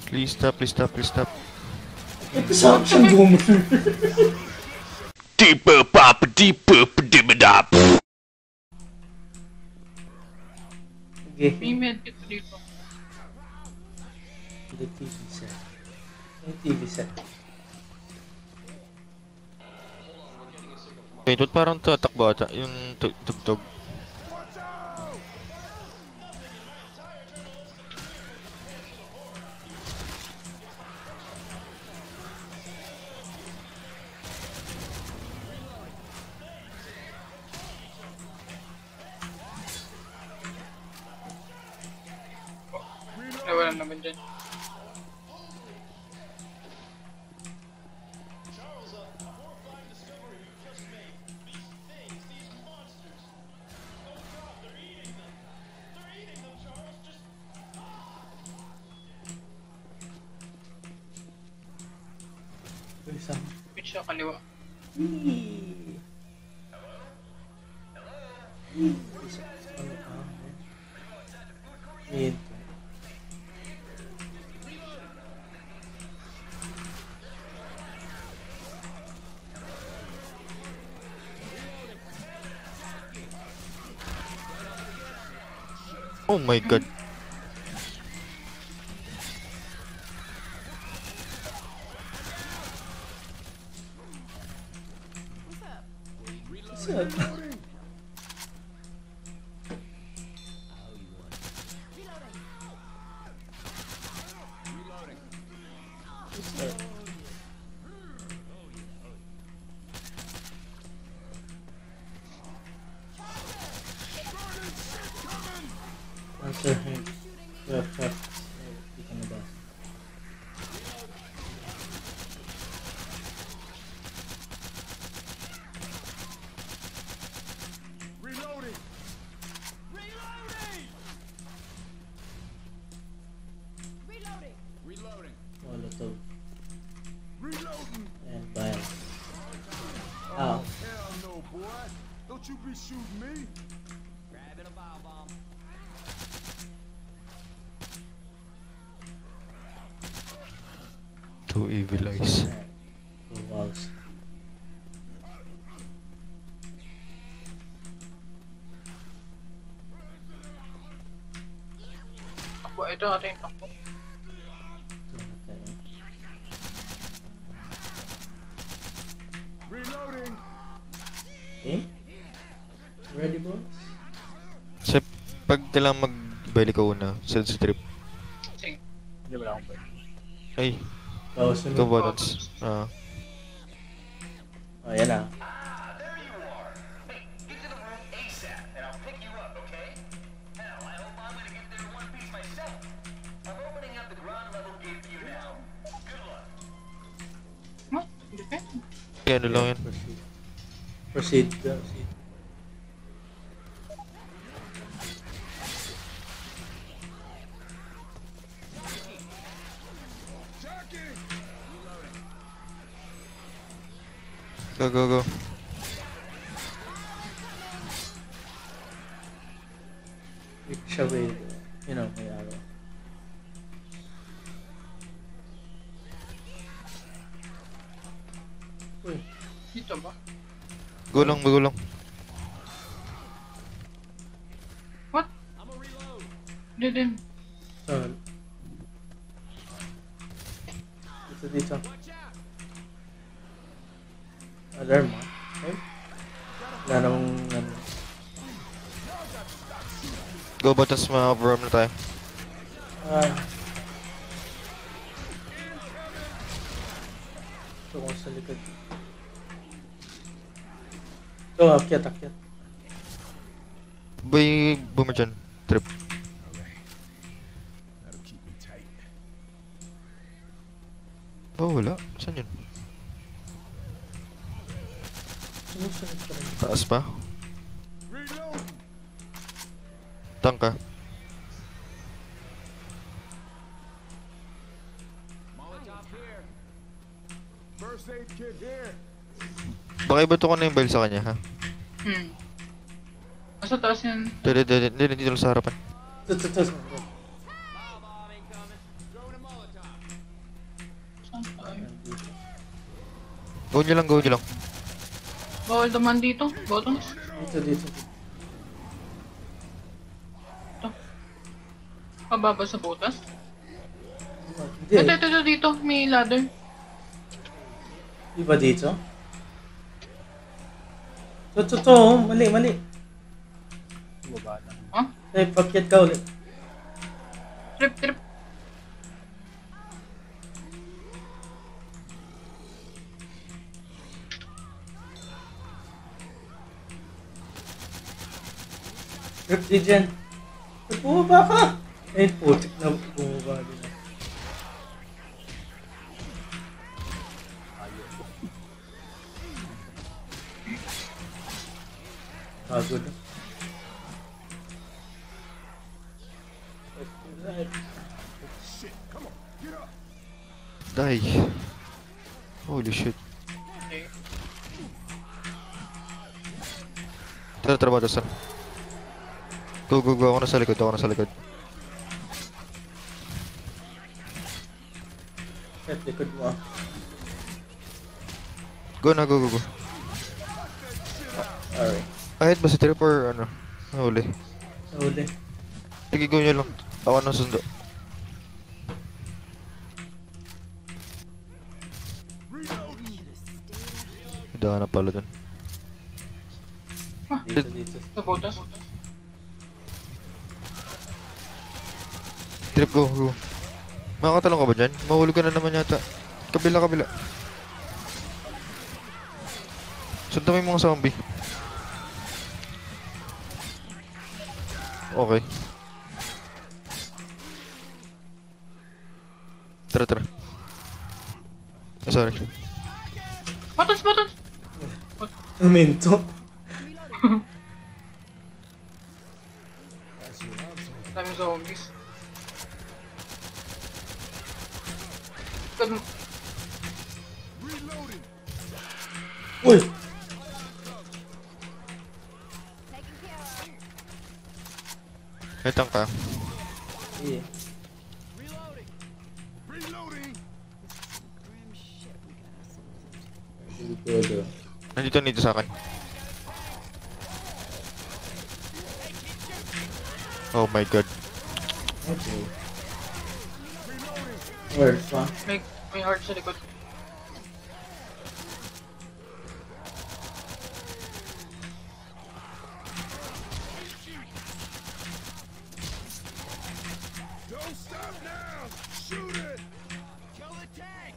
Please stop, please stop, please stop. Ito siyang boomer. Deeper pop, deeper, dibidap. Sige. May medkit dito. The TV set. Yung TV set. Wait, ba't parang tatakbo ata? Yung tugtog. Ay, wala naman dyan. Isang. Pitch siya kaliwa. Mid. Oh my god. Saan? Answer him. Left. Di ka nabasa. Reloading! Reloading! Reloading. Reloading! Molotov. Reloading! And bile. Oh, Ow. hell no, boy! Don't you be shooting me! Grabbing a bile bomb. Two evil eyes. Two walls. Takbo, ito natin yung takbo. Reloading! Okay? Ready, boys? Sa pag kailangan mag-belly ka una, sa trip. Sige. Hindi wala akong pwede. Ay, Go, sunod. go buttons. Ah. Oh, yan na. Get to the room ASAP, and I'll pick you up, okay? Hell, I hope I'm gonna get there in one piece myself. I'm opening up the ground level gate for you now. Good luck. Huh? Hindi ka? Kaya ano lang yan. Proceed. Proceed. Go, go, go. Which away, you know, may arrow. Uy, Dito ba? Gulong, gulong. What? Hindi din. saan? Dito. Alarm, ha? Okay. Wala namang, ano. Go buttons, ma-overarm na tayo. Ah. Ito ko sa likod. Ito, akyat. Boy, boomer dyan. Trip. That'll keep me tight. Oh, wala. Saan yun? Sumusunod pa rin. Taas pa? Reload! Tangka. Molotov here. First aid kit here. Baka iba to ko na yung bile sa kanya, ha? Nasa taas yan. Dito lang sa harapan. Ito. Bile bomb incoming. Throwing a Molotov. Ay, Nandito. Go nyo lang, go nyo lang. bawal naman dito. Buttons. Dito. Pababa sa butas. Hindi. Ito, dito. May ladder. Di ba dito? To. Mali. Bumaba na. Ha? Eh, pakyat ka ulit. Trip. Trip di dyan. Bumaba ka! Eh, putik na bumaba din. Good. Shit, come on, get up. Die. Holy shit. Okay. Tara, batasan. Go. Ako na sa likod. At likod mo. Go na, go. Alright. Kahit ba si Trip or ano? Huli. Nahuli. Sige, go nyo lang. Ako na sundo. Hindi ka na pala dun. Dito. Sa butas. Trip, go. Makakatalong ka ba dyan? Mahuli ka na naman yata. Kabila. Sundan mo yung mga zombie. Okay. Tara. Oh, sorry. Buttons! Minto. Daming zombies. Ganun. Reloading. Uy! Taking care of. Itang ka. Yeah. Reloading. Grim shit we got ourselves into. Dito. Nandito sa akin. Oh my god. Okay. Where's one? May heart sa likod. Don't stop now. Shoot it. Kill the tank.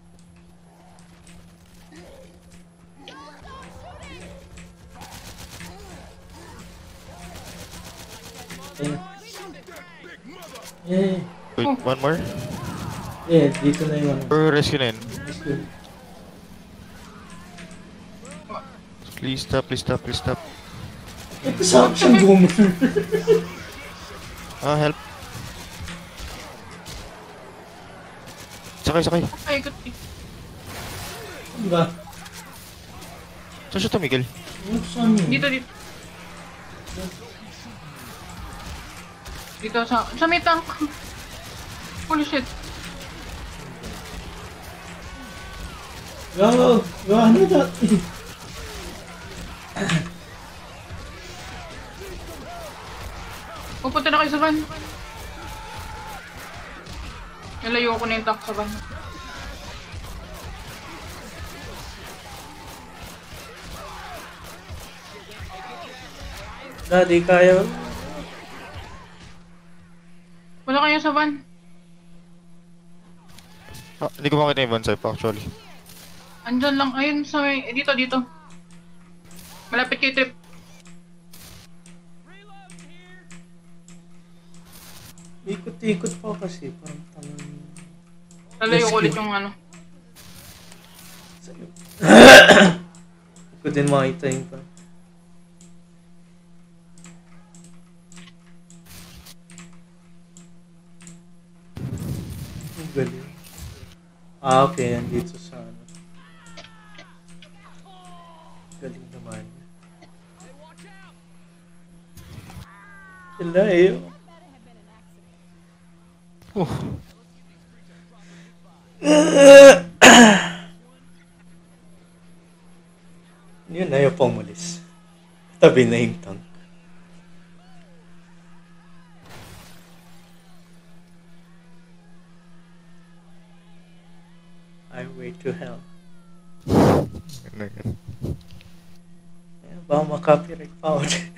Yeah. That big mother. Yeah. Wait, one more? Yeah, dito na yung ano. Or rescue na yun? Let's go. Please stop. Ito sa action boomer. Help. Sakay. Ay, good. Diba? Saan siya tumigil? Saan yun? Dito. Dito sa may tank. Holy shit. Yo, ano na? Pupunta na kayo sa van. Nalayo ko na yung tank sa van. Daddy, kaya. Wala kayo sa van. Hindi ko makita yung van side actually. Andyan lang. Ayun sa may... dito. Malapit kay Trip. Ikot-ikot pa kasi. Parang tanong. Nalayo ko ulit yung ano. Hindi ko din makita yung pa. Ang galing. Okay. Andito sa ano. Galing naman. Sila eh. Uh. Yan, ayaw pa umalis. Tabi na yung tank. Highway to hell. Ano yan? Ayan, baka makapirate pa ako.